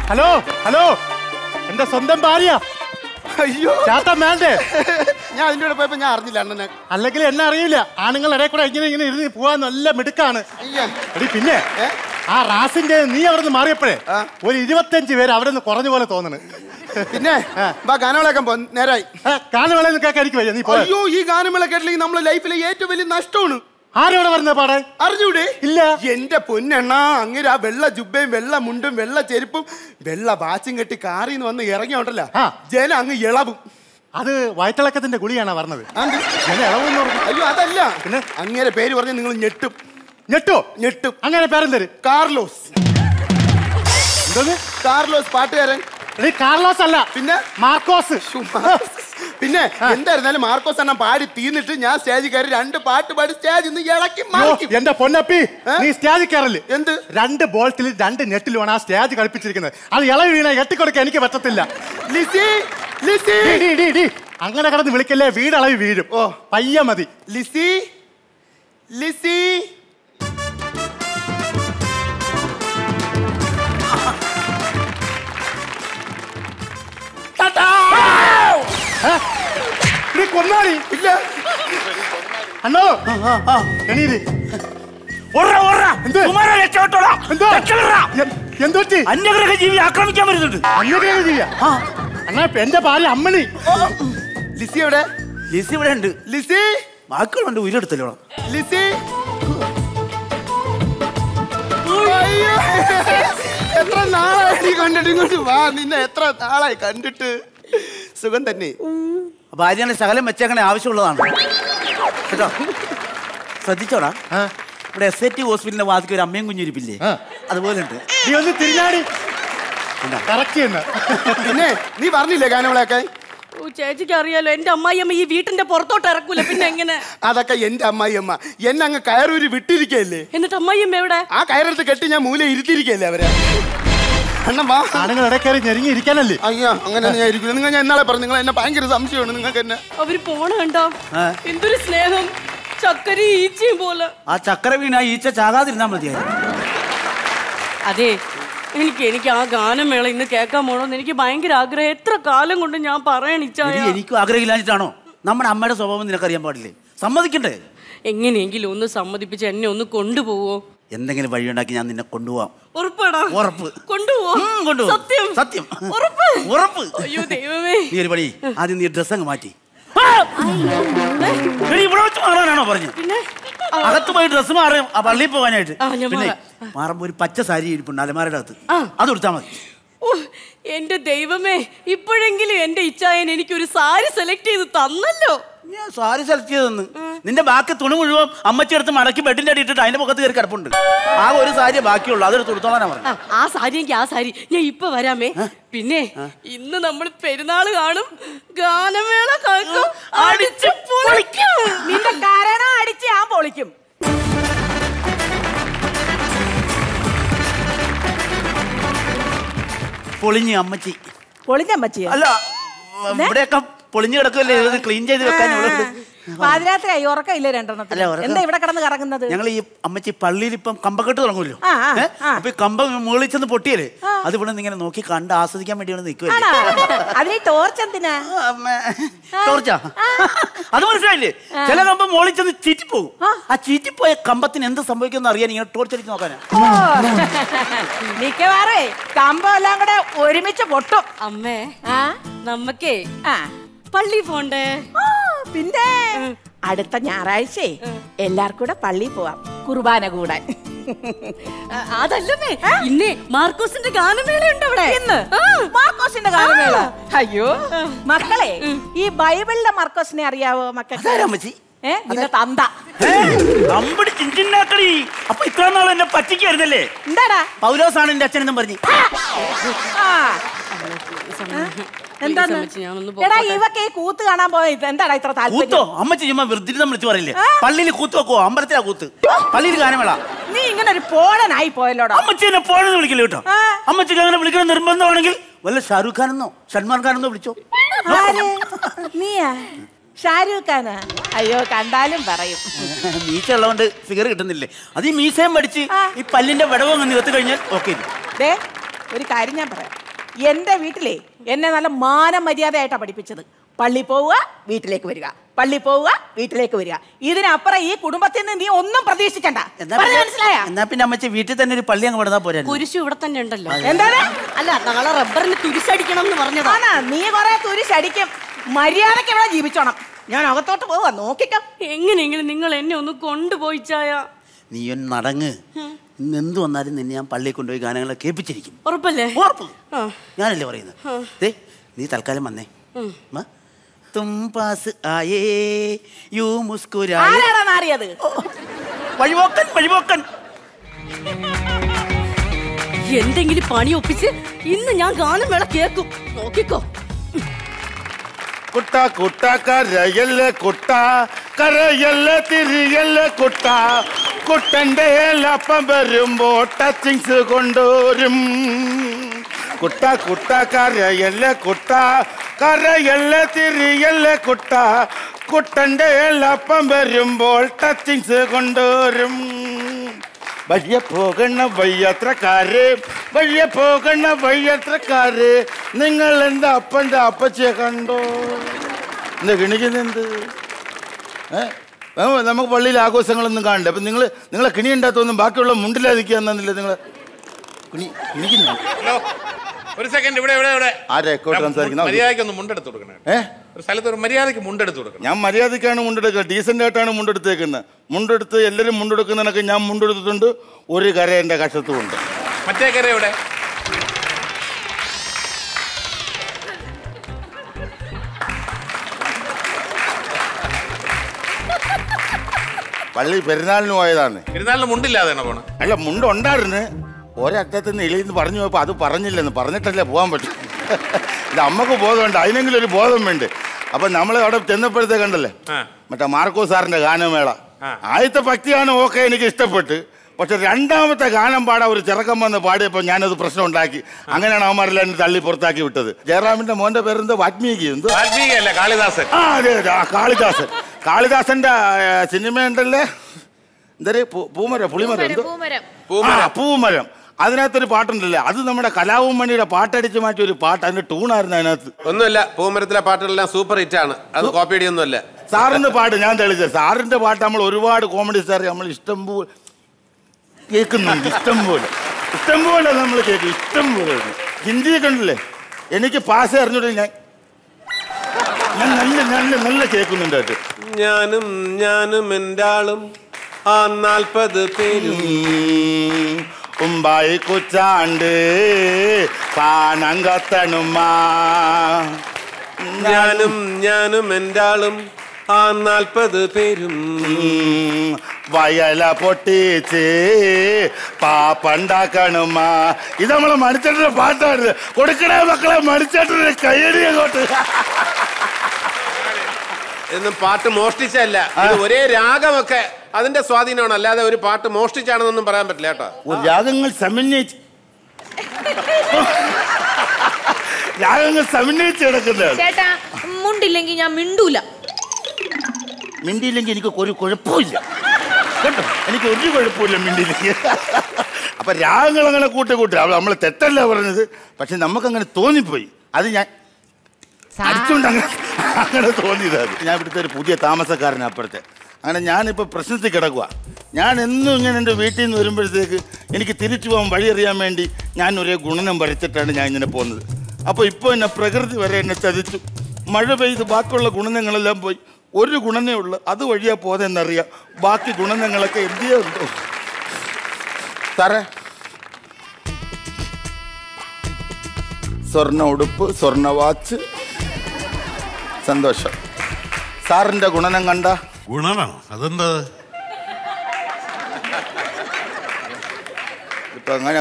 Hello hello, എന്റെ സ്വന്തം ഭാര്യ. അയ്യോ ചേട്ടൻ വേണ്ടേ? ഞാൻ അതിന്റെ കൂടെ പോയപ്പോ ഞാൻ അറിഞ്ഞില്ല അണ്ണനെ. അല്ലെങ്കിൽ എന്നെ അറിയില്ല. ആണുങ്ങൾ ഇടയിൽ കൂടെ ഇങ്ങനെ ഇങ്ങനെ ഇരുന്ന് പോവാൻ നല്ല മിടുക്കാണ്. എടി പിന്നെ ആ റാസിന്റെ നീ അവിടെ നിന്ന് മാറിയപ്പോഴേ ഒരു 25 പേര് അവിടെ നിന്ന് കുറഞ്ഞ പോലെ തോന്നണ്. പിന്നെ ഗാനമേള നേരായി. ഗാനമേള കേൾക്കാൻ എനിക്ക് വയ്യ. നീ പോയോ? അയ്യോ, ഈ ഗാനമേള കേട്ടില്ലെങ്കിൽ നമ്മുടെ ലൈഫിലെ ഏറ്റവും വലിയ നഷ്ടമാണ്. ആരോടെ പറഞ്ഞ പാടാൻ? അറിഞ്ഞൂടെ? ഇല്ല. എന്റെ പൊന്നെണ്ണ, അങ്ങനെ ആ വെള്ള ജുബയും വെള്ള മുണ്ടും വെള്ള ചെരുപ്പും വെള്ള വാച്ചും കെട്ടി കാറിന്ന് വന്ന് ഇറങ്ങിയോണ്ടല്ല ജന അങ്ങ് ഇളവും. അത് വയറ്റിളക്കത്തിന്റെ ഗുളിയാണ് പറഞ്ഞത്. അയ്യോ അതല്ല, പിന്നെ അങ്ങനെ പേര് പറഞ്ഞ നിങ്ങൾ ഞെട്ടും. ഞെട്ടോ? ഞെട്ടും. അങ്ങനെ പേരെന്തര്? കാർലോസ്. എന്തോന്ന്? കാർലോസ് പാട്ടുകാരൻ. കാർലോസ് അല്ല, പിന്നെ മാർക്കോസ്. പിന്നെ എന്തായിരുന്നാലും മാർക്കോസ് എണ്ണം പാടി തീർന്നിട്ട് ഞാൻ സ്റ്റേജിൽ കയറി 2 പാട്ട് പാടി സ്റ്റേജിൽ നിന്ന് ഇളക്കി. എന്റെ പൊന്നപ്പി, നീ സ്റ്റേജിൽ കയറല് എന്ത് 2 ബോൾട്ടിൽ 2 നെറ്റിലുമാണ് ആ സ്റ്റേജ് കളിപ്പിച്ചിരിക്കുന്നത്. അത് ഇളവ് വീണ എട്ടിക്കൊടുക്കാൻ എനിക്ക് പറ്റത്തില്ല. ലിസി ലിസി അങ്ങനെ കിടന്ന് വിളിക്കല്ലേ, വീടളവ് വീഴും. ഓ പയ്യ മതി. ലിസി ലിസി കൊന്നാടി ഇല്ല അണ്ണോ. എണീര്. എന്തോറ്റി? അന്യഗ്രഹ ജീവി ആക്രമിക്കാൻ വരുന്നുണ്ട്. അന്യഗ്രഹ ജീവിയാ? അണ്ണാ എന്റെ ഭാര്യ അമ്മണി. ലിസി എവിടെ? ലിസി ഇവിടെ ഉണ്ട്. ലിസി വാക്കുകളുണ്ട്, ഉയരെടുത്തല്ലോ. ലിസി എത്ര നാളായി കണ്ടിട്ട് ഇങ്ങോട്ട് വാ. നിന്നെ എത്ര നാളായി കണ്ടിട്ട്. സുഖം തന്നെ. ഭാര്യനെ ശകലം വെച്ചേക്കണേ, ആവശ്യമുള്ളതാണ് കേട്ടോ. ശ്രദ്ധിച്ചോടാ, ഇവിടെ SAT ഹോസ്പിറ്റലിന്റെ വാതിക്ക് ഒരു അമ്മയും കുഞ്ഞിരിപ്പില്ലേ, അതുപോലെ ഉണ്ട്. നീ ഒന്ന് തിരിഞ്ഞാടി. പിന്നെ നീ പറഞ്ഞില്ലേ ഗാനമേളയൊക്കെ? ചേച്ചിക്ക് അറിയാലോ, എന്റെ അമ്മായിയമ്മ ഈ വീട്ടിന്റെ പുറത്തോട്ട് ഇറക്കൂല. പിന്നെ എങ്ങനെ? അതൊക്കെ എന്റെ അമ്മായിയമ്മ എന്നെ അങ്ങ് കയറൂരി വിട്ടിരിക്കല്ലേ. എന്നിട്ട് അമ്മായിയമ്മ എവിടെ? ആ കയറെടുത്ത് കെട്ടി ഞാൻ മൂല ഇരുത്തിയിരിക്കല്ലേ അവരെ. ആണുങ്ങൾ ഇടയ്ക്കറി ഞെരുങ്ങി ഇരിക്കാനല്ലേ? അയ്യോ അങ്ങനെ ഞാൻ ഇരിക്കുന്നു. നിങ്ങൾ ഞാൻ എന്നാളെ പറഞ്ഞു, നിങ്ങൾ എന്നെ ഭയങ്കര സംശയമാണ് നിങ്ങൾക്ക് എന്നെ. അവര് പോണ കണ്ടോ? എന്തൊരു സ്നേഹം, ചക്കര ഈച്ചയും പോലെ. ആ ചക്കര വീണ ഈച്ച ചാകാതിരുന്നാ മതിയായിരുന്നു. അതെ, എനിക്ക് ആ ഗാനമേള ഇന്ന് കേൾക്കാൻ പോണോന്ന് എനിക്ക് ഭയങ്കര ആഗ്രഹം. എത്ര കാലം കൊണ്ട് ഞാൻ പറയണിച്ചാ. എനിക്കും ആഗ്രഹമില്ലാഞ്ഞിട്ടാണോ? നമ്മുടെ അമ്മയുടെ സ്വഭാവം നിനക്കറിയാൻ പാടില്ലേ? സമ്മതിക്കണ്ടേ? എങ്ങനെയെങ്കിലും ഒന്ന് സമ്മതിപ്പിച്ച് എന്നെ ഒന്ന് കൊണ്ടുപോവോ? എന്തെങ്കിലും വഴിയുണ്ടാക്കി ഞാൻ നിന്നെ കൊണ്ടുപോവാം. ഉറപ്പാടാ? ഉറപ്പ്. കൊണ്ടുപോവോ? സത്യം സത്യം. ഉറപ്പ്. ഉറപ്പ്. അയ്യോ ദൈവമേ. നീ ഒരു പണി, ആദ്യം നീ ഡ്രസ് അങ്ങ് മാറ്റി. ഇവിടെ വെച്ച് മാറാനാണോ പറഞ്ഞു? അകത്ത് പോയി ഡ്രസ് മാറും ആ പള്ളിയിൽ പോകാനായിട്ട്. പിന്നെ മാറുമ്പോ ഒരു പച്ച സാരി ഇരിപ്പുണ്ട് അലമാരയുടെ അകത്ത്, അത് കൊടുത്താൽ മതി. എന്റെ ദൈവമേ, ഇപ്പോഴെങ്കിലും എന്റെ ഇച്ഛായൻ എനിക്കൊരു സാരി സെലക്ട് ചെയ്ത് തന്നല്ലോ. ഞാൻ സാരി സെലക്ട് ചെയ്തെന്ന് നിന്റെ ബാക്കി തുണി മുഴുവൻ അമ്മച്ചി എടുത്ത് മടക്കി ബെഡിന്റെ അടി ഇട്ടിട്ട് അതിന്റെ മുഖത്ത് കയറി കിടപ്പുണ്ട്. ആ ഒരു സാരിയെ ബാക്കിയുള്ളൂ, അതെടുത്ത് കൊടുത്തോളാനാ പറഞ്ഞു. ആ സാരിയെങ്കിൽ ആ സാരി ഞാൻ ഇപ്പൊ വരാമേ. പിന്നെ ഇന്ന് നമ്മൾ പെരുന്നാള് കാണും, ഗാനമേള കേൾക്കും, അടിച്ച് പൊളിക്കും. നിന്റെ കാരണം അടിച്ച് ഞാൻ പൊളിക്കും. പൊളിഞ്ഞ് അമ്മച്ചി. പൊളിഞ്ഞമ്മച്ചി അല്ല, ഇവിടെയൊക്കെ പൊളിഞ്ഞു കിടക്കല്ലേ, ക്ലീൻ ചെയ്ത് വെക്കാൻ. പാതിരാത്രിയായി, ഉറക്കമില്ല രണ്ടെണ്ണത്തിൽ. എന്താ ഇവിടെ കിടന്ന് കറങ്ങുന്നത്? ഞങ്ങൾ ഈ അമ്മച്ചി പള്ളിയിൽ ഇപ്പം കമ്പക്കെട്ട് തുടങ്ങുമല്ലോ. അപ്പൊ ഈ കമ്പം മുകളിൽ ചെന്ന് പൊട്ടിയല്ലേ, അത് ഇവിടെ നിന്ന് ഇങ്ങനെ നോക്കി കണ്ട് ആസ്വദിക്കാൻ വേണ്ടി നിൽക്കുവല്ലേ. അതിന് ടോർച്ച് എന്തിനാ? ടോർച്ചാ? അത് മനസ്സിലായില്ലേ? ചില കമ്പം മുകളിൽ ചെന്ന് ചീറ്റിപ്പോകും. ആ ചീറ്റിപ്പോയ കമ്പത്തിന് എന്ത് സംഭവിക്കുമെന്ന് അറിയാൻ ഇങ്ങനെ ടോർച്ച് അടിച്ച് നോക്കാനാ. മിക്കവാറേ കമ്പം എല്ലാം കൂടെ ഒരുമിച്ച് പൊട്ടും. അമ്മേ, നമുക്കേ പള്ളി പോണ്ടേ? പിന്നെ അടുത്ത ഞായറാഴ്ച എല്ലാവർക്കും കൂടെ പള്ളിയിൽ പോവാം, കുർബാന കൂടാൻ. അതല്ലേ ഇന്നേ മാർക്കോസിന്റെ ഗാനമേള ഉണ്ട് അവിടെ. ഇന്ന് മാർക്കോസിന്റെ ഗാനമേള? അയ്യോ മക്കളെ, ഈ ബൈബിളിലെ മാർക്കോസിനെ അറിയാവോ മക്കളെ? നിന്റെ തന്ത. അപ്പൊ ഇത്ര നാൾ എന്നെ പറ്റിക്കായിരുന്നല്ലേ? എന്താടാ പൗലോസാണ് എന്റെ അച്ഛനെന്നും പറഞ്ഞു. ഇവക്ക് ഈ കൂത്ത് കാണാൻ പോയത് എന്താടാ ഇത്ര കൂത്തോ? അമ്മച്ചി ചുമ്മാ വൃത്തിരിതം വിളിച്ചു പറയില്ലേ? പള്ളിയിൽ കൂത്ത് വെക്കുവോ? അമ്പലത്തിലാ കൂത്ത്, പള്ളിയിൽ ഗാനമേള. നീ ഇങ്ങനെ ഒരു പോഴനായി പോയല്ലോടാ. അമ്മച്ചി എന്നെ പോഴെന്ന് വിളിക്കില്ല കേട്ടോ. അമ്മച്ചിക്ക് അങ്ങനെ വിളിക്കണം നിർബന്ധമാണെങ്കിൽ വല്ല ഷാരൂഖ് ഖാനെന്നോ സൽമാൻ ഖാനെന്നോ വിളിച്ചോ. നീയാ ഷാരൂഖ് ഖാനാ? അയ്യോ കണ്ടാലും പറയും. മീശ ഉള്ളതുകൊണ്ട് ഫിഗർ കിട്ടുന്നില്ലേ? അത് ഈ മീശയും പഠിച്ച് ഈ പല്ലിന്റെ വിടവ് അങ്ങ് നികത്ത് കഴിഞ്ഞാൽ ഓക്കെ. ഒരു കാര്യം ഞാൻ പറയാം. എന്റെ വീട്ടിലെ എന്നെ നല്ല മാനമര്യാദയായിട്ടാണ് പഠിപ്പിച്ചത്. പള്ളി പോവുക, വീട്ടിലേക്ക് വരിക, പള്ളി പോവുക, വീട്ടിലേക്ക് വരിക. ഇതിനപ്പുറം ഈ കുടുംബത്തിൽ നിന്ന് നീ ഒന്നും പ്രതീക്ഷിക്കണ്ട. മനസ്സിലായ? എന്നാ പിന്നെ അമ്മച്ചി വീട്ടിൽ തന്നെ ഒരു പള്ളി അങ്ങ് പണിതാ പോരാ? കുരിശു ഇവിടെ തന്നെ ഉണ്ടല്ലോ. എന്താണ്? അല്ല, നാളെ റബ്ബറിന് തുരിശടിക്കണം എന്ന് പറഞ്ഞതാണ്. നീ കൊറേ തുരിശടിക്കും. മര്യാദക്ക് ഇവിടെ ജീവിച്ചോണം. ഞാൻ അകത്തോട്ട് പോവാ, നോക്കിക്കാം. എങ്ങനെയെങ്കിലും നിങ്ങൾ എന്നെ ഒന്ന് കൊണ്ടുപോയി ചായ. നീ ഒന്ന് നടങ്ങ്. ഇന്ന് എന്ത് വന്നാലും നിന്നെ ഞാൻ പള്ളിയിൽ കൊണ്ടുപോയി ഗാനങ്ങളെ കേൾപ്പിച്ചിരിക്കും. ഉറപ്പല്ലേ? ഉറപ്പ്. ഞാനല്ലേ പറയുന്നത്. നീ തൽക്കാലം വന്നേ. തും പാസ് ആയേ യു മുസ്കുരായേ. വഴിപോക്കൻ. എന്തെങ്കിലും പണി ഒപ്പിച്ച് ഇന്ന് ഞാൻ ഗാനമേള കേൾക്കും. നോക്കിക്കോ. കുട്ട കുട്ട കരയല്ലേ കുട്ട, കരയല്ലേ തിരിയല്ലേ കുട്ട, കുട്ടൻ്റെ ലപ്പം വരുമ്പോ ടച്ചിങ്സ് കൊണ്ടുവരും. കുട്ട കുട്ട കരയല്ലേ കുട്ട, കരയല്ലേ തിരിയല്ലേ കുട്ട, കുട്ടൻ്റെ ലപ്പം വരുമ്പോൾ ടച്ചിങ്സ് കൊണ്ടുവരും. വഴിയെ പോകണ വയ്യാത്രക്കാര്, വഴിയെ പോകണ വയ്യാത്രക്കാര്, നിങ്ങൾ എന്താ അപ്പൻ്റെ അപ്പച്ചിയെ കണ്ടോ? എന്താ കിണിക്കുന്നെന്ത്? നമുക്ക് പള്ളിയിൽ ആഘോഷങ്ങളൊന്നും കാണണ്ടേ? അപ്പം നിങ്ങളെ കിണി ഉണ്ടാത്തൊന്നും ബാക്കിയുള്ള മുണ്ടിലാതിക്കുക എന്നില്ല. നിങ്ങൾ കിണിക്കുന്നു. ഒരു സെക്കൻഡ്, ഇവിടെ ആരെക്കോട്ട് സംസാരിക്കുന്നത്? മര്യാദയ്ക്കൊന്ന് മുണ്ടെടുത്ത് കൊടുക്കണേ. ഒരു സ്ഥലത്ത് ഒരു മര്യാദയ്ക്ക് മുണ്ടെടുത്ത് കൊടുക്കണം. ഞാൻ മര്യാദയ്ക്കാണ് മുണ്ടെടുക്കുക, ഡീസൻ്റ് ആയിട്ടാണ് മുണ്ടെടുത്തേക്കുന്നത്. മുണ്ടെടുത്ത് എല്ലാവരും മുണ്ടെടുക്കുന്നതിനൊക്കെ ഞാൻ മുണ്ടെടുത്തിട്ടുണ്ട്. ഒരു കര എൻ്റെ കഷത്തുമുണ്ട്. മറ്റേ കര എവിടെ? പള്ളി പെരുന്നാളിന് പോയതാണ്. പെരുന്നാളിന് മുണ്ടില്ലാതെ പോണ? അല്ല, മുണ്ടുണ്ടായിരുന്നു. ഒരറ്റത്ത് നിന്ന് എളിയെന്ന് പറഞ്ഞു പോയപ്പോൾ അത് പറഞ്ഞില്ലെന്ന് പറഞ്ഞിട്ടല്ലേ പോകാൻ പറ്റും. ഇത് അമ്മക്ക് ബോധമുണ്ട്, അതിനെങ്കിലും ഒരു ബോധം വേണ്ട. അപ്പം നമ്മൾ അവിടെ ചെന്നപ്പോഴത്തേ കണ്ടല്ലേ മറ്റേ മാർക്കോ സാറിൻ്റെ ഗാനമേള. ആദ്യത്തെ ഭക്തിഗാനം ഓക്കെ എനിക്ക് ഇഷ്ടപ്പെട്ട്. പക്ഷെ രണ്ടാമത്തെ ഗാനം പാടാൻ ഒരു ചെറുക്കം വന്ന് പാടിയപ്പോൾ ഞാനത് പ്രശ്നം ഉണ്ടാക്കി. അങ്ങനെയാണ് അവന്മാരെല്ലാം എന്നെ തള്ളി പുറത്താക്കി വിട്ടത്. ജയറാമിന്റെ മോന്റെ പേരെന്തോ വാൽമീകി, എന്തോ കാളിദാസൻ. ആ അതെ അതെ, ആ കാളിദാസൻ. കാളിദാസന്റെ സിനിമ ഉണ്ടല്ലേ, എന്താ പൂമരം, പുളിമരം, എന്തോ പൂമരം. അതിനകത്തൊരു പാട്ടുണ്ടല്ലേ, അത് നമ്മുടെ കലാവും മണിയുടെ പാട്ടടിച്ച് മാറ്റിയ ഒരു പാട്ട്. അതിന്റെ ട്യൂണായിരുന്നു അതിനകത്ത്. ഒന്നുമില്ല, പൂമരത്തിലെ പാട്ടുകളെല്ലാം സൂപ്പർ ഹിറ്റ് ആണ്. അത് കോപ്പി അടിയൊന്നുമല്ല. സാറിന്റെ പാട്ട് ഞാൻ തെളിച്ചത്. സാറിന്റെ പാട്ട് നമ്മൾ ഒരുപാട് കോമഡി സ്റ്റാർ നമ്മൾ ഇഷ്ടം പോലെ കേൾക്കുന്നുണ്ട്. ഇഷ്ടം പോലെ നമ്മൾ കേൾക്കും. ഇഷ്ടം പോലെ ഹിന്ദിയൊക്കെ ഉണ്ടല്ലേ, എനിക്ക് പാസ് അറിഞ്ഞിട്ട് ഞാൻ നല്ല കേൾക്കുന്നുണ്ട്. അത് ഞാനും എൻ്റെ ആളും ആ 40 പേരും ഉമ്പായി കുച്ചാണ്ട് പാനങ്കത്തനുമാ. ഞാനും എൻ്റെ ആളും ആ 40 പേരും വയല പൊട്ടിച്ച് പാപ്പണ്ടാക്കണുമാ. ഇത് നമ്മളെ മണിച്ചേട്ടന്റെ പാട്ടാണ്. കൊടുക്കണേ മക്കളെ, മണിച്ചേട്ടന്റെ കയ്യടി അങ്ങോട്ട്. ഇതൊന്നും പാട്ട് മോഷ്ടിച്ചല്ല, ഒരേ രാഗമൊക്കെ അതിന്റെ സ്വാധീനമാണ്, അല്ലാതെ ഒരു പാട്ട് മോഷ്ടിച്ചാണെന്നൊന്നും പറയാൻ പറ്റില്ല കേട്ടോ. രാഗങ്ങൾ സമന്വയിച്ച് കിടക്കുന്നതാണ്. ചേട്ടാ, മുണ്ടില്ലെങ്കിൽ ഞാൻ മിണ്ടൂല. മിണ്ടിയില്ലെങ്കിൽ എനിക്ക് ഒരു കുഴപ്പമില്ല കേട്ടോ, എനിക്ക് ഒരു കുഴപ്പമില്ല മിണ്ടിയില്ലെങ്കിൽ. അപ്പൊ രാഗങ്ങൾ അങ്ങനെ കൂട്ടി നമ്മൾ തെറ്റല്ല പറഞ്ഞത്, പക്ഷെ നമുക്കങ്ങനെ തോന്നിപ്പോയി. അത് ഞാൻ അടിച്ചുകൊണ്ട് അങ്ങനെ തോന്നിയതാണ്. ഞാൻ ഇവിടുത്തെ ഒരു പുതിയ താമസക്കാരൻ അപ്പുറത്തെ. അങ്ങനെ ഞാനിപ്പോൾ പ്രശ്നത്തിൽ കിടക്കുക. ഞാൻ എന്നും ഇങ്ങനെ എൻ്റെ വീട്ടിൽ നിന്ന് വരുമ്പോഴത്തേക്ക് എനിക്ക് തിരിച്ചു പോകാൻ വഴിയറിയാൻ വേണ്ടി ഞാൻ ഒരേ ഗുണനം വരച്ചിട്ടാണ് ഞാൻ ഇങ്ങനെ പോകുന്നത്. അപ്പോൾ ഇപ്പോൾ എന്നെ പ്രകൃതി വരെ എന്നെ ചതിച്ചു. മഴ പെയ്ത് ബാക്കിയുള്ള ഗുണനങ്ങളെല്ലാം പോയി. ഒരു ഗുണനേ ഉള്ളു, അത് വഴിയാ പോതെന്നറിയാം. ബാക്കി ഗുണനങ്ങളൊക്കെ എന്തിയോ ഉണ്ടോ സാറേ? സ്വർണ്ണ ഉടുപ്പ്, സ്വർണ്ണ വാച്ച്, സന്തോഷം. സാറിന്റെ ഗുണനം കണ്ട? ഗുണനോ? അതെന്താ? ഇപ്പൊ അങ്ങനെ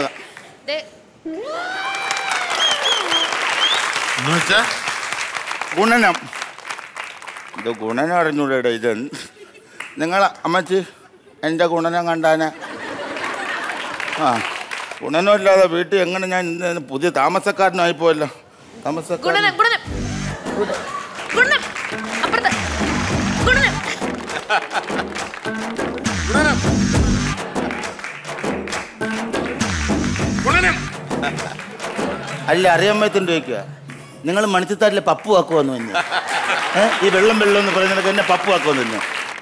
ഗുണനം. ഇത് ഗുണനം അറിഞ്ഞൂടെ? ഇത് നിങ്ങളെ അമ്മച്ചി എൻ്റെ ഗുണനം കണ്ടാനെ? ആ, ഗുണനമില്ലാതെ വീട്ടിൽ എങ്ങനെ ഞാൻ പുതിയ താമസക്കാരനായിപ്പോയല്ലോ. താമസക്കാരൻ അല്ല അറിയാൻ പറ്റും ചോദിക്കുക. നിങ്ങൾ മണിച്ചിത്താട്ടിലെ പപ്പു ആക്കുവന്നു തന്നെ ഈ വെള്ളം എന്ന് പറയുന്നത് എന്നെ പപ്പു ആക്കുവന്നു തന്നെ.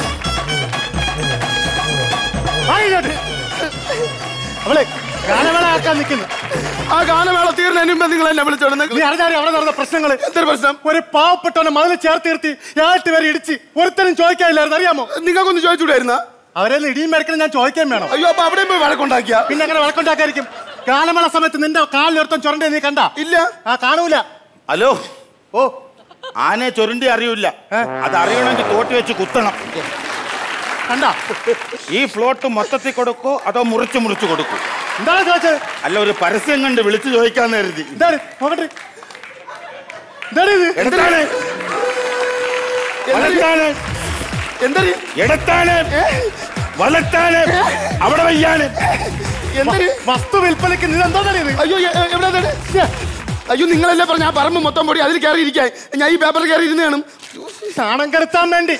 അവളെ ഗാനമേള ആക്കാൻ നിൽക്കുന്നു. ആ ഗാനമേള തീർന്നതിന് മുമ്പ് നിങ്ങൾ എന്നെ വിളിച്ചോളൂ. നീ അറിഞ്ഞാൽ അവിടെ നടന്ന പ്രശ്നങ്ങൾ. എന്തൊരു പ്രശ്നം? ഒരു പാവപ്പെട്ടവനെ മതിൽ ചേർത്ത് നിർത്തി 8 പേരെ ഇടിച്ച് ഒരുത്തനും ചോദിക്കാനില്ലായിരുന്നു. അറിയാമോ? നിങ്ങൾക്കൊന്ന് ചോദിച്ചുകൂടായിരുന്ന? അവരെല്ലാം ഇടിയും മരക്കണം ഞാൻ ചോദിക്കാൻ വേണം. അയ്യോ, അപ്പൊ അവിടെ പോയി വഴക്കുണ്ടാക്കിയ? പിന്നെ അങ്ങനെ വഴക്കുണ്ടാക്കായിരിക്കും. ഗാനമേള സമയത്ത് നിന്റെ കാലിലൊരുത്തം ചുരണ്ടേ നീ കണ്ട? ഇല്ല. കാണൂല. ഹലോ, ഓ ആനയെ ചുരണ്ടി അറിയൂല. അത് അറിയണമെങ്കിൽ തോട്ടി വെച്ച് കുത്തണം. കണ്ട ഈ ഫ്ലോട്ട് മൊത്തത്തിൽ കൊടുക്കോ അതോ മുറിച്ച് കൊടുക്കൂ? എന്താണ് ചോദിച്ചത്? അല്ല, ഒരു പരസ്യം കണ്ട് വിളിച്ചു ചോദിക്കാന്ന് കരുതി. എന്താണ് നോക്കട്ടെ? എന്താണ് ഇത്? എടുത്താണ് എടുത്താണ് വലത്താണ് അവിടെ വയ്യാണ്. വസ്തു വിൽപ്പനയ്ക്ക് നീ എന്താ? അയ്യോ, എവിടെ? അയ്യോ, നിങ്ങളല്ലേ പറഞ്ഞ ആ പറമ്പ് മൊത്തം പൊടി അതിൽ കയറി ഇരിക്കാൻ. ഞാൻ ഈ പേപ്പറിൽ കയറി ഇരുന്നാണ് സാണം കെടുത്താൻ വേണ്ടി.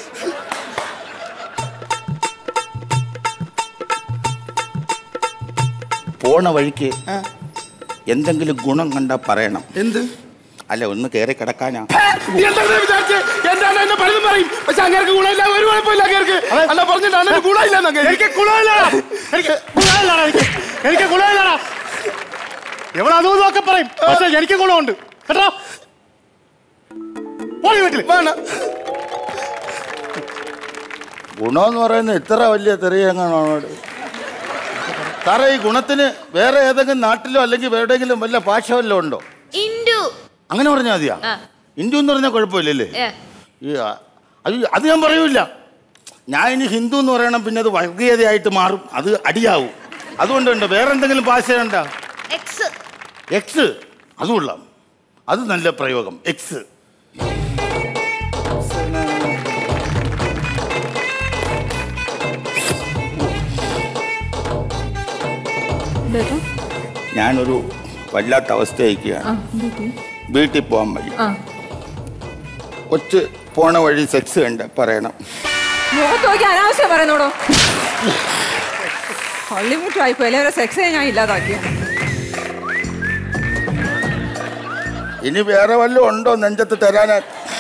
പോണ വഴിക്ക് എന്തെങ്കിലും ഗുണം കണ്ടാ പറയണം. എന്ത്? അല്ല, ഒന്ന് കയറി കിടക്കാനാ. വിചാരിച്ച് എന്താണ് എന്നെ പലതും പറയും. പക്ഷെ അങ്ങേർക്ക് ഗുണമില്ല, ഒരു കുഴപ്പമില്ല. അങ്ങേർക്ക് അല്ല പറഞ്ഞിട്ടാണ് ഗുണമില്ല. എനിക്ക് ഗുണമില്ലടാ. എവിടെ അതൊക്കെ പറയും. പക്ഷെ എനിക്ക് ഗുണമുണ്ട് കേട്ടോ. വീട്ടിൽ ഗുണമെന്ന് പറയുന്നത് ഇത്ര വലിയ തെറിയങ്ങാണോട് സാറേ? ഈ ഗുണത്തിന് വേറെ ഏതെങ്കിലും നാട്ടിലോ അല്ലെങ്കിൽ എവിടെയെങ്കിലും വല്ല ഭാഷ വല്ലതും ഉണ്ടോ? അങ്ങനെ പറഞ്ഞാൽ മതിയാ? ഹിന്ദു എന്ന് പറഞ്ഞാൽ കുഴപ്പമില്ലല്ലേ? അത് ഞാൻ പറയൂല. ഞാൻ ഇനി ഹിന്ദു എന്ന് പറയണം, പിന്നെ അത് വർഗീയതയായിട്ട് മാറും, അത് അടിയാവും. അതുകൊണ്ടുണ്ട്. വേറെ എന്തെങ്കിലും ഭാഷയുണ്ടോ? എക്സ്. അതുകൊള്ള, അത് നല്ല പ്രയോഗം. എക്സ്. ഞാനൊരു വല്ലാത്ത അവസ്ഥയായിരിക്കുകയാണ്. വീട്ടിൽ പോകാൻ വഴി. കൊച്ച് പോണ വഴി സെക്സ് കണ്ട് പറയണം. അനാവശ്യം പറയുന്നോടോ. ഹോളിവുഡ് സെക്സ് ഞാൻ ഇല്ലാതാക്കി. ഇനി വേറെ വല്ലതും ഉണ്ടോ നെഞ്ചത്ത് തരാനാ?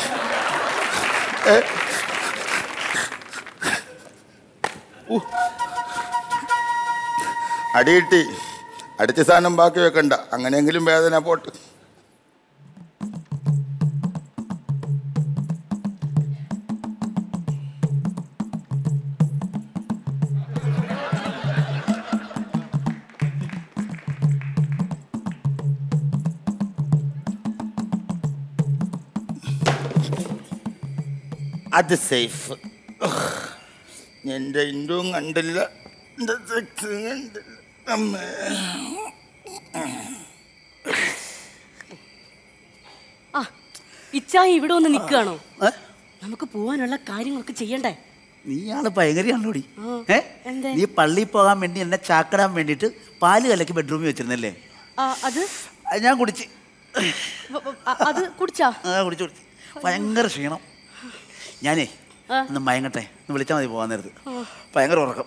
അടിയിട്ടി അടിച്ച സാധനം ബാക്കി വെക്കണ്ട. അങ്ങനെയെങ്കിലും വേദന പോട്ട്. അത് സേഫ്. എൻ്റെ ഇൻഡും കണ്ടില്ല, എൻ്റെ സെക്സും കണ്ടില്ല. ഇച്ചായി ഇവിടെ ഒന്ന് നിൽക്കുകയാണോ? നമുക്ക് പോവാനുള്ള കാര്യങ്ങളൊക്കെ ചെയ്യണ്ടേ? നീയാള് ഭയങ്കരയാണല്ലോടി. നീ പള്ളിയിൽ പോകാൻ വേണ്ടി എന്നെ ചാക്കിടാൻ വേണ്ടിട്ട് പാല് കലക്കി ബെഡ്റൂമിൽ വെച്ചിരുന്നല്ലേ? അത് ഞാൻ കുടിച്ച്. അത് കുടിച്ചാ? കുടിച്ചു. ഭയങ്കര ക്ഷീണം. ഞാനേ ഒന്ന് മയങ്ങട്ടെ, ഒന്ന് വിളിച്ചാൽ മതി പോകാൻ നേരത്ത്. ഭയങ്കര ഉറക്കം.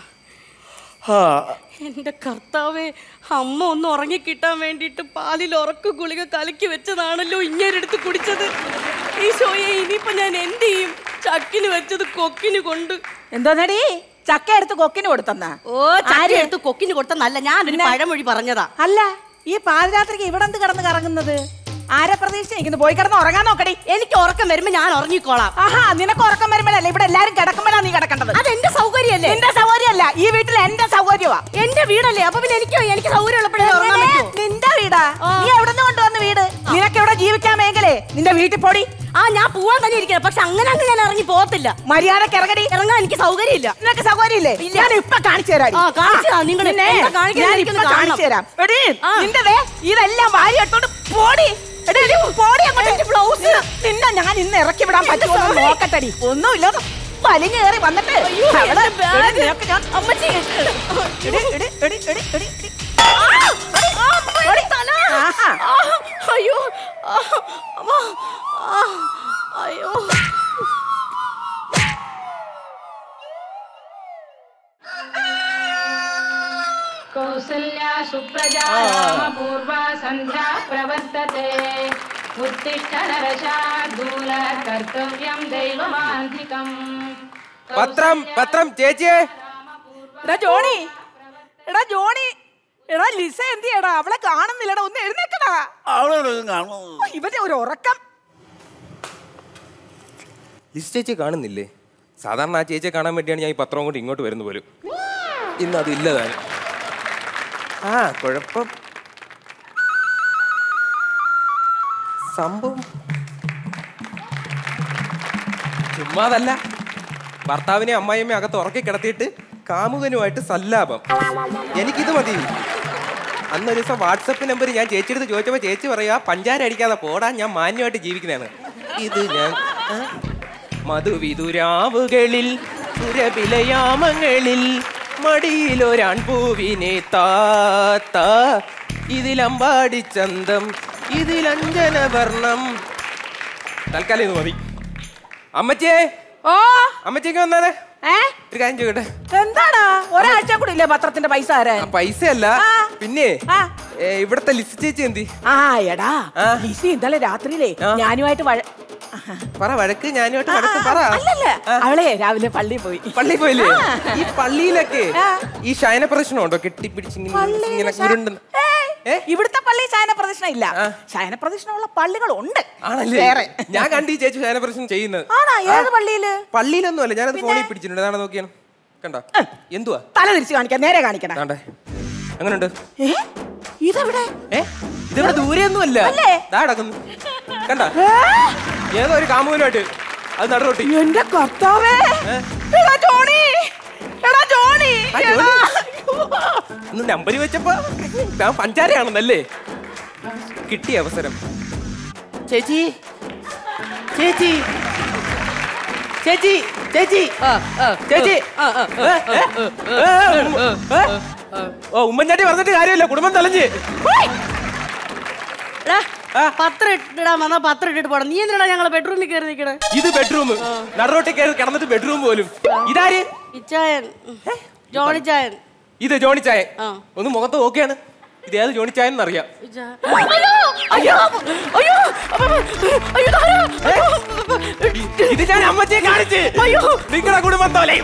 എന്റെ കർത്താവേ, അമ്മ ഒന്ന് ഉറങ്ങിക്കിട്ടാൻ വേണ്ടിട്ട് പാലിൽ ഉറക്ക ഗുളിക കലക്കി വെച്ചതാണല്ലോ ഇങ്ങേരെടുത്ത് കുടിച്ചത്. ഈശോയെ, ഇനിയിപ്പോ ഞാൻ എന്ത് ചെയ്യും? ചക്കിന് വെച്ചത് കൊക്കിന് കൊണ്ട്. എന്തോന്നടി ചക്ക എടുത്ത് കൊക്കിന് കൊടുത്തന്നാ? ഓ, ചാരി എടുത്ത് കൊക്കിന് കൊടുത്തന്നല്ല, ഞാനൊരു പഴമൊഴി പറഞ്ഞതാ. അല്ല, ഈ പാതിരാത്രിക്ക് ഇവിടെ എന്ത് കിടന്ന് കറങ്ങുന്നത്? ആരെ പ്രതീക്ഷിച്ചിരിക്കുന്നു? പോയി കിടന്ന് ഉറങ്ങാൻ നോക്കടി. എനിക്ക് ഉറക്കം വരുമ്പോ ഞാൻ ഉറങ്ങിക്കോളാം. ആഹാ, നിനക്ക് ഉറക്കം വരുമ്പോഴല്ലേ ഇവിടെ എല്ലാരും കിടക്കുമ്പോഴാ നീ കിടക്കേണ്ടത്. അത് എന്റെ സൗകര്യമല്ലേ? എന്റെ സൗകര്യമല്ല, ഈ വീട്ടിൽ എന്റെ സൗകര്യമാ. എന്റെ വീടല്ലേ, അപ്പൊ പിന്നെ എനിക്ക് സൗകര്യം ഉള്ളപ്പോഴേ ഉറങ്ങാൻ പറ്റൂ. നിന്റെ വീടാ? നീ എവിടെ നിന്ന് കൊണ്ടുവന്ന വീട്? നിനക്ക് ഇവിടെ ജീവിക്കാൻ മേഖലേ നിന്റെ വീട്ടിൽ പോടി. ഞാൻ പോവാൻ തന്നെ ഇരിക്കണം, പക്ഷെ അങ്ങനെ ഞാൻ ഇറങ്ങി പോകത്തില്ല. മര്യാദക്ക് ഇറങ്ങടി. ഇറങ്ങാൻ എനിക്ക് സൗകര്യമില്ല. നിനക്ക് സൗകര്യമില്ലേ? ഞാൻ ഇപ്പൊ കാണിച്ചു തരാം. കാണിച്ചു തരാം. നിന്റെ ഇതെല്ലാം വാരി എടുത്തോണ്ട് പോടി. നിന്നെ ഞാൻ ഇന്ന് ഇറക്കി വിടാൻ പറ്റുമോ നോക്കട്ടടി. ഒന്നുമില്ല, വലിഞ്ഞു കയറി വന്നിട്ട് അയ്യോ അയ്യോ. कौसल्या सुप्रजा रामपूर्वा सन्ध्या प्रवर्तते उत्तिष्ठ नरशार्दूल कर्तव्यं दैवमान्तिकम् പത്രം ചേച്ചിയെ. എടാ ജോണി, എടാ ജോണി, എടാ ലിസ എന്തിയടാ? അവളെ കാണുന്നില്ലടാ, ഒന്ന് എഴുന്നേക്കടാ. ഇവന്റെ ഒരു ഉറക്കം. ലിസ് ചേച്ചി കാണുന്നില്ലേ? സാധാരണ ആ ചേച്ചിയെ കാണാൻ വേണ്ടിയാണ് ഞാൻ ഈ പത്രം കൊണ്ട് ഇങ്ങോട്ട് വരുന്ന പോലും. ഇന്ന് അതില്ലതാണ്. ആ കുഴപ്പം സംഭവം ചുമ്മാതല്ല. ഭർത്താവിനെ അമ്മായിയമ്മ അകത്ത് ഉറക്കി കിടത്തിയിട്ട് കാമുകനുമായിട്ട് സല്ലാപം. എനിക്കിത് മതി. അന്നൊരു ദിവസം വാട്സപ്പ് നമ്പർ ഞാൻ ചേച്ചിയെടുത്ത് ചോദിച്ചപ്പോൾ ചേച്ചി പറയാ പഞ്ചാര അടിക്കാതെ പോടാ, ഞാൻ മാന്യമായിട്ട് ജീവിക്കുന്നതാണ്. ഇത് ഞാൻ മധുവിതുരാവുകളിൽ സുരപിലയാമങ്ങളിൽ മടിയിലൊരാൺപൂവിനെ താത്ത ഇതിലമ്പാടി ചന്തം ഇതിലഞ്ജന വർണ്ണം. തൽക്കാലം ഇത് മതി. അമ്മച്ചേ, ഓ അമ്മച്ചേക്ക് വന്നാലേ ഒരു കാര്യം ചോദിക്കട്ടെ. എന്താടാ ഒരാഴ്ച കൂടി ഇല്ലേ പത്രത്തിന്റെ പൈസ തരാൻ? പൈസ അല്ല, പിന്നെ ഇവിടത്തെ ലിസ്റ്റ് ചേച്ചി എന്തി? ആ എടാ ലിസി ഇന്നലെ രാത്രിയിലേ ഞാനുമായിട്ട് പറ വഴക്ക് ഞാനുമായിട്ട് വഴക്ക് പറ. അല്ലല്ല, അവളെ രാവിലെ പള്ളിയിൽ പോയി. പള്ളിയിൽ പോയില്ലേ? ഈ പള്ളിയിലൊക്കെ ഈ ശയന പ്രദർശനം ഉണ്ടോ? കെട്ടിപ്പിടിച്ചിങ്ങനെ ഉരുണ്ടെന്ന്. ഇവിടുത്തെ പള്ളി ശയന പ്രദർശനം ഇല്ല. ശയന പ്രദർശനമുള്ള പള്ളികൾ ഉണ്ട്. ആണല്ലേ? ഞാൻ കണ്ടു ഈ ചേച്ചി ശയന പ്രദർശനം ചെയ്യുന്നത്. ആണോ? ഏത് പള്ളിയില്? പള്ളിയിലൊന്നും അല്ല, ഞാനത് ഫോണിൽ പിടിച്ചിട്ടുണ്ട്. അതാണ് നോക്കിയാണ്. കണ്ടോ? എന്തുവാ? തല തിരിച്ചു കാണിക്കാം, നേരെ കാണിക്കണം. എങ്ങനെയുണ്ട്? ഇതെവിടെ? ഇതെവിടെ? ദൂരെയൊന്നും അല്ല, കിടക്കുന്നു. കണ്ട ഏതോ ഒരു കാമുകനുമായിട്ട് അത് നടുറോട്ടി. എന്റെ കർത്താവേ, എടാ ജോണി, എടാ ജോണി, ഒന്ന് നമ്പര് വെച്ചപ്പോ ഞാൻ പഞ്ചാരയാണെന്നല്ലേ. കിട്ടിയ അവസരം. ചേച്ചി ചേച്ചി ചേച്ചി ചേച്ചി ചേച്ചി ഓ ഉമ്മൻചാണ്ടി പറഞ്ഞിട്ട് കാര്യമില്ല, കുടുംബം തലഞ്ഞ്. പത്രം ഇട്ടിടാൻ വന്നാ പത്രം ഇട്ടിട്ട് പോണം. നീ എന്തിനാ ഞങ്ങളെ ബെഡ്റൂമിൽ കയറി നിൽക്കണേ? ഇത് ബെഡ്റൂം, നടുറോട്ടി കയറി കിടന്നിട്ട് ബെഡ്റൂം പോലും. ഇതാര്? ഇച്ചായൻ, ജോണി ചായൻ. ഇത് ജോണി ചായൻ. ഒന്ന് മുഖത്ത് നോക്കിയാണ്. ഇത് ഏത് ജോണി ചായൻ എന്നറിയാം. ഇത് ഞാൻ അമ്മച്ചയെ കാണിച്ച് നിങ്ങളുടെ കുടുംബം തോലയും.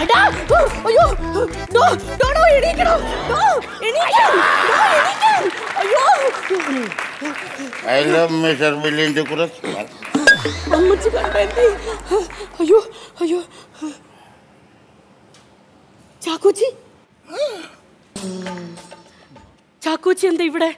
അയ്യോ അയ്യോ ചാക്കോച്ചി, ചാക്കോച്ചി എന്താ ഇവിടെ?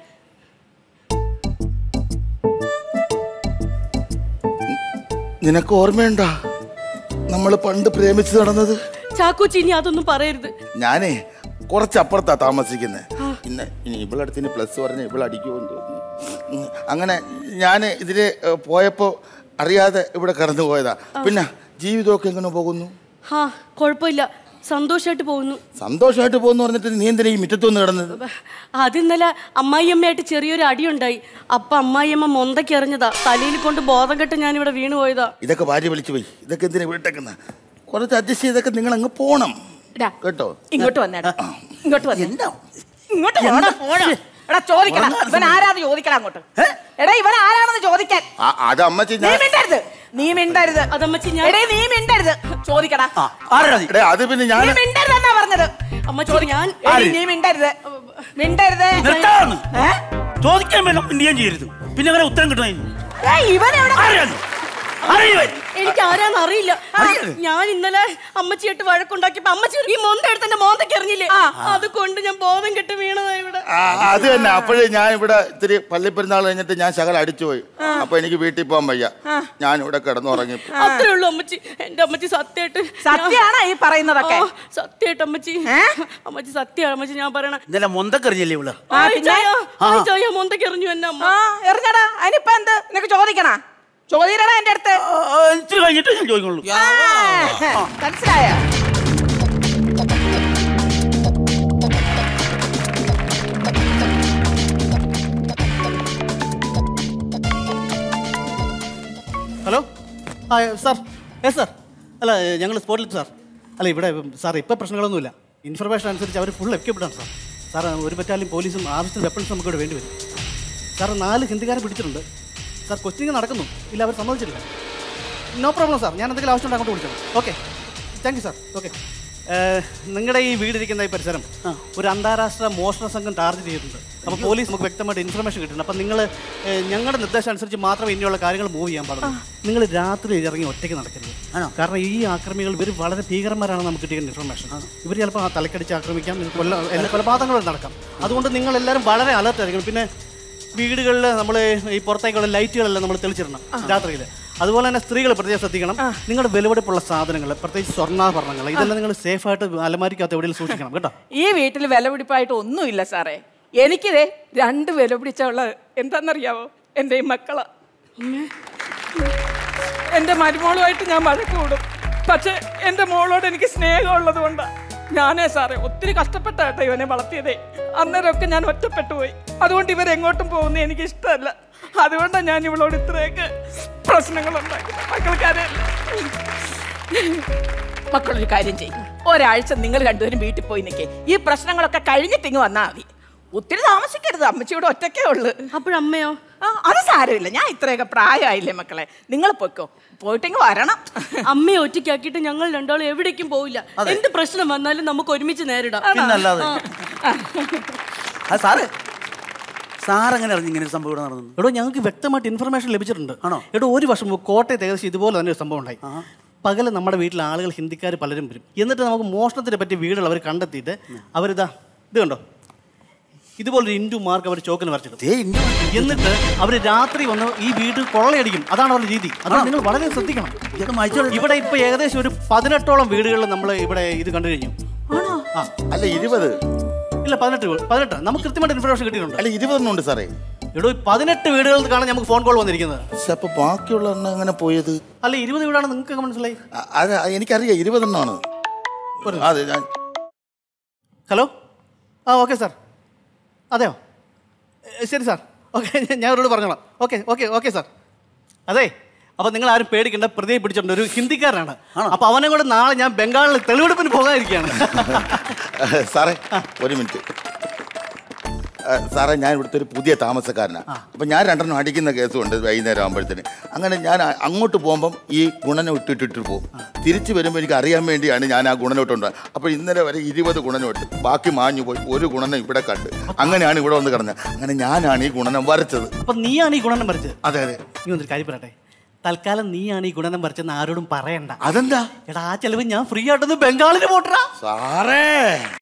നിനക്ക് ഓർമ്മയുണ്ടാ നമ്മൾ പണ്ട് പ്രേമിച്ച് നടന്നത്? ചാക്കോച്ചി ഇനി അതൊന്നും പറയരുത്. ഞാനേ കുറച്ചപ്പുറത്താ താമസിക്കുന്നത്. ഇനി ഇവളടുത്തിന് പ്ലസ് പറഞ്ഞ ഇവളടിക്കുമെന്ന് തോന്നുന്നു. അങ്ങനെ ഞാൻ ഇതില് പോയപ്പോ അറിയാതെ ഇവിടെ കടന്നു പോയതാ. പിന്നെ ജീവിതമൊക്കെ എങ്ങനെ പോകുന്നു? ആ കുഴപ്പമില്ല, സന്തോഷമായിട്ട് പോകുന്നു. സന്തോഷമായിട്ട് പോകുന്നു പറഞ്ഞിട്ട് നീ എന്തിനാ ഈ മുറ്റത്തൊന്ന് കിടന്നത്? അത് ഇന്നലെ അമ്മായിയമ്മയായിട്ട് ചെറിയൊരു അടിയുണ്ടായി. അപ്പൊ അമ്മായിയമ്മ മൊന്തയ്ക്ക് എറിഞ്ഞതാ. തലയിൽ കൊണ്ട് ബോധം കെട്ട് ഞാൻ ഇവിടെ വീണ് പോയതാ. ഇതൊക്കെ ഭാര്യ വിളിച്ചു പോയി. ഇതൊക്കെ എന്തിനാ വീട്ടേക്കുന്ന? കുറച്ച് അഡ്ജസ്റ്റ് ചെയ്തൊക്കെ നിങ്ങൾ അങ്ങ് പോണം കേട്ടോ. ഇങ്ങോട്ട് വന്നേടാ, ഇങ്ങോട്ട് വന്നേ. ഇങ്ങോട്ട് എടാ ചോദിക്കണം, ഇവൻ ആരാന്ന് ചോദിക്കണം അങ്ങോട്ട്. എടാ ഇവൻ ആരാണെന്ന് ചോദിക്കാൻ. അത് അമ്മച്ചി നീ മിണ്ടരുത്. അതമ്മച്ചി ഞാൻ നീ മിണ്ടരുത്. ചോദിക്കടാ. അത് പിന്നെ ഞാൻ മിണ്ടരുതെന്നാ പറഞ്ഞത്. അമ്മച്ചി ഞാൻ നീ മിണ്ടരുത്, മിണ്ടരുത്. ചോദിക്കാൻ വേണം, മിണ്ടിയാൻ ചെയ്യരുത്. പിന്നെ അങ്ങനെ ഉത്തരം കിട്ടണ എനിക്ക് ആരാന്ന് അറിയില്ല. ഞാൻ ഇന്നലെ അമ്മച്ചിയായിട്ട് വഴക്കുണ്ടാക്കിയപ്പോ അമ്മച്ചി ഈ മൊന്ത എടുത്ത് എന്റെ മോന്തയ്ക്ക് എറിഞ്ഞില്ലേ, അതുകൊണ്ട് ഞാൻ ബോധം കെട്ട് വീണതാ ഇവിടെ. അത് തന്നെ. അപ്പോഴേ ഞാൻ ഇവിടെ ഇത്തിരി പള്ളിപ്പെരുന്നാൾ കഴിഞ്ഞിട്ട് ഞാൻ ശകലം അടിച്ചുപോയി. അപ്പൊ എനിക്ക് വീട്ടിൽ പോകാൻ വയ്യ, ഞാൻ ഇവിടെ കിടന്നുറങ്ങി. അത്രേ ഉള്ളൂ അമ്മച്ചി. എന്റെ അമ്മച്ചി സത്യമായിട്ട്. സത്യമാണോ ഈ പറയുന്നതൊക്കെ? സത്യമായിട്ട് അമ്മച്ചി, അമ്മച്ചി സത്യമാണ് അമ്മച്ചി ഞാൻ പറയണ. ഇന്നലെ മൊന്തക്കെറിഞ്ഞല്ലേ ഇവള്? മൊന്തയ്ക്ക് എറിഞ്ഞു എന്നെ അമ്മ. എറിഞ്ഞടാ, അതിനിപ്പോ എന്ത് നിനക്ക് ചോദിക്കണ? ചോദിക്കണ എന്റെ അടുത്ത്. ഇത്തിരി കഴിഞ്ഞിട്ട് ഞാൻ ചോദിക്കുള്ളൂ. മനസ്സിലായ? Hello sir. സാർ അല്ല, ഞങ്ങൾ സ്പോട്ടിൽ സാർ. അല്ല ഇവിടെ സാർ ഇപ്പം പ്രശ്നങ്ങളൊന്നുമില്ല. ഇൻഫർമേഷൻ അനുസരിച്ച് അവർ ഫുൾ എക്യുപ്ഡ് ആണ് സാർ. സാർ ഒരു ബറ്റാലിയൻ പോലീസും ആവശ്യത്തിന് വെപ്പൺസ് നമുക്ക് ഇവിടെ വേണ്ടി വരും. സാർ 4 ഹിന്ദിക്കാരെ പിടിച്ചിട്ടുണ്ട്. സാർ ക്വസ്റ്റിംഗ് നടക്കുന്നു. ഇല്ല, അവർ സമ്മതിച്ചിട്ടില്ല. നോ പ്രോബ്ലം സാർ, ഞാൻ എന്തെങ്കിലും ആവശ്യമുണ്ട് അങ്ങോട്ട് വിളിച്ചോളാം. Okay, thank you sir. Okay, നിങ്ങളുടെ ഈ വീടിരിക്കുന്ന ഈ പരിസരം ഒരു അന്താരാഷ്ട്ര മോഷണ സംഘം ടാർഗറ്റ് ചെയ്തിട്ടുണ്ട്. അപ്പോൾ പോലീസ് നമുക്ക് വ്യക്തമായിട്ട് ഇൻഫർമേഷൻ കിട്ടുന്നുണ്ട്. അപ്പം നിങ്ങൾ ഞങ്ങളുടെ നിർദ്ദേശം അനുസരിച്ച് മാത്രമേ ഇനിയുള്ള കാര്യങ്ങൾ മൂവ് ചെയ്യാൻ പാടുള്ളൂ. നിങ്ങൾ രാത്രി ഇറങ്ങി ഒറ്റയ്ക്ക് നടക്കരുത്. കാരണം ഈ ആക്രമികൾ ഇവർ വളരെ ഭീകരന്മാരാണ് നമുക്ക് കിട്ടിയ ഇൻഫർമേഷൻ. ഇവർ ചിലപ്പോൾ തലക്കടിച്ച് ആക്രമിക്കാം, എല്ലാ കൊലപാതകങ്ങളും നടക്കാം. അതുകൊണ്ട് നിങ്ങളെല്ലാവരും വളരെ അലർട്ടായിരിക്കണം. പിന്നെ വീടുകളിൽ നമ്മൾ ഈ പുറത്തേക്കുള്ള ലൈറ്റുകളെല്ലാം നമ്മൾ തെളിച്ചിടണം രാത്രിയിൽ. അതുപോലെ തന്നെ സ്ത്രീകൾ പ്രത്യേകം ശ്രദ്ധിക്കണം. നിങ്ങളുടെ വിലപിടിപ്പുള്ള സാധനങ്ങൾ, പ്രത്യേകിച്ച് സ്വർണ്ണാഭരണങ്ങൾ, ഇതെല്ലാം നിങ്ങൾ സേഫായിട്ട് അലമാരിക്കകത്ത് എവിടെയും സൂക്ഷിക്കണം കേട്ടോ. ഈ വീട്ടിൽ വിലപിടിപ്പായിട്ട് ഒന്നുമില്ല സാറേ. എനിക്കിതേ 2 വിലപിടിച്ചുള്ള എന്താണെന്നറിയാവോ? എൻ്റെ ഈ മക്കളാ. എൻ്റെ മരുമോളുമായിട്ട് ഞാൻ വഴക്ക് കൂടും. പക്ഷെ എൻ്റെ മോളോട് എനിക്ക് സ്നേഹമുള്ളത് കൊണ്ടാണ്. ഞാനേ സാറേ ഒത്തിരി കഷ്ടപ്പെട്ടാട്ടെ ഇവനെ വളർത്തിയതേ. അന്നേരമൊക്കെ ഞാൻ ഒറ്റപ്പെട്ടു പോയി. അതുകൊണ്ട് ഇവരെങ്ങോട്ടും പോകുന്നത് എനിക്ക് ഇഷ്ടമല്ല. അതുകൊണ്ടാണ് ഞാൻ ഇവളോട് ഇത്രയൊക്കെ പ്രശ്നങ്ങളുണ്ടാക്കുന്നത്. മക്കൾക്കറിയില്ല. മക്കളൊരു കാര്യം ചെയ്യും, ഒരാഴ്ച നിങ്ങൾ രണ്ടുപേരും വീട്ടിൽ പോയി നിൽക്കേ. ഈ പ്രശ്നങ്ങളൊക്കെ കഴിഞ്ഞിട്ട് ഇങ്ങ് വന്നാൽ മതി. ഒത്തിരി താമസിക്കരുത്. അമ്മച്ചിയുടെ ഒറ്റയ്ക്കേ ഉള്ളു. അപ്പോഴമ്മയോ? അത് സാരമില്ല, ഞാൻ ഇത്രയൊക്കെ പ്രായമായില്ലേ മക്കളെ. നിങ്ങൾ പോയിക്കോ, പോയിട്ടെങ്കിൽ വരണം. അമ്മയെ ഒറ്റയ്ക്കാക്കിയിട്ട് ഞങ്ങൾ രണ്ടാളും എവിടേക്കും പോവില്ല. എന്ത് പ്രശ്നം വന്നാലും നമുക്ക് ഒരുമിച്ച് നേരിടാം. സാറെങ്ങനെ അറിഞ്ഞു ഇങ്ങനെ ഒരു സംഭവം ഇവിടെ നടന്നു? എടോ, ഞങ്ങൾക്ക് വ്യക്തമായിട്ട് ഇൻഫർമേഷൻ ലഭിച്ചിട്ടുണ്ട്. ആണോ? എടോ, ഒരു വർഷം മുമ്പ് കോട്ടയത്ത് ഏകദേശം ഇതുപോലെ തന്നെ ഒരു സംഭവം ഉണ്ടായി. പകല് നമ്മുടെ വീട്ടിൽ ആളുകൾ ഹിന്ദിക്കാർ പലരും വരും. എന്നിട്ട് നമുക്ക് മോഷണത്തിനെ പറ്റിയ വീടുകൾ അവർ കണ്ടെത്തിയിട്ട് അവരിതാ ഇത് കണ്ടോ, ഇതുപോലൊരു ഇൻഡു മാർക്ക് അവർ ചോക്കിന് വരച്ചിടും. എന്നിട്ട് അവർ രാത്രി വന്ന് ഈ വീട് കൊള്ളയടിക്കും. അതാണ് അവരുടെ രീതി. അതാണ് നിങ്ങൾ വളരെ ശ്രദ്ധിക്കണം. ഇവിടെ ഇപ്പൊ ഏകദേശം ഒരു 18ഓളം വീടുകളിൽ നമ്മൾ ഇവിടെ ഇത് കണ്ടു കഴിഞ്ഞു. അല്ല 20? ഇല്ല, 18. നമുക്ക് കൃത്യമായിട്ട് ഇൻഫർമേഷൻ കിട്ടിയിട്ടുണ്ട്. അല്ല 20 ഉണ്ട് സാറേ. എടോ, 18 വീടുകളിൽ കാണാൻ നമുക്ക് ഫോൺ കോൾ വന്നിരിക്കുന്നത്. അപ്പൊ ബാക്കിയുള്ള എണ്ണം എങ്ങനെ പോയത്? അല്ല 20 വീടാണ്. നിങ്ങൾക്ക് മനസ്സിലായി? അത് എനിക്കറിയാം, 20 എണ്ണമാണ്. അതെ. Hello, okay sir. അതെയോ? ശരി സാർ, ഓക്കെ, ഞാൻ അവരോട് പറഞ്ഞോളാം. Okay sir. അതെ, അപ്പോൾ നിങ്ങൾ ആരും പേടിക്കേണ്ട. പ്രതിയെ പിടിച്ചിട്ടുണ്ട്, ഒരു ഹിന്ദിക്കാരനാണ്. അപ്പോൾ അവനെ കൂടെ നാളെ ഞാൻ ബംഗാളിൽ തെളിവെടുപ്പിന് പോകാതിരിക്കുകയാണ്. സാറേ ഒരു മിനിറ്റ് സാറേ, ഞാൻ ഇവിടുത്തെ ഒരു പുതിയ താമസക്കാരനാണ്. അപ്പം ഞാൻ 2 അടിക്കുന്ന കേസുണ്ട് വൈകുന്നേരം ആകുമ്പോഴത്തേന്. അങ്ങനെ ഞാൻ അങ്ങോട്ട് പോകുമ്പം ഈ ഗുണനം ഇട്ടിട്ട് പോകും. തിരിച്ചു വരുമ്പോൾ എനിക്ക് അറിയാൻ വേണ്ടിയാണ് ഞാൻ ആ ഗുണനോട്ടുണ്ട്. അപ്പോൾ ഇന്നലെ വരെ 20 ഗുണനോട്ട്, ബാക്കി മാഞ്ഞു പോയി. ഒരു ഗുണനം ഇവിടെ കണ്ട്. അങ്ങനെയാണ് ഇവിടെ വന്ന് കിടന്നത്. അങ്ങനെ ഞാനാണ് ഈ ഗുണനം വരച്ചത്. അപ്പം നീയാണ് ഈ ഗുണനം വരച്ചത്? അതെ. നീ ഒന്നൊരു കാര്യം പറയട്ടെ, തൽക്കാലം നീയാണ് ഈ ഗുണനം വരച്ചെന്ന് ആരോടും പറയണ്ട. അതെന്താ? എടാ, ആ ചെലവ് ഞാൻ ഫ്രീ ആയിട്ടൊന്ന് ബംഗാളിന് പോട്ടാ സാറേ.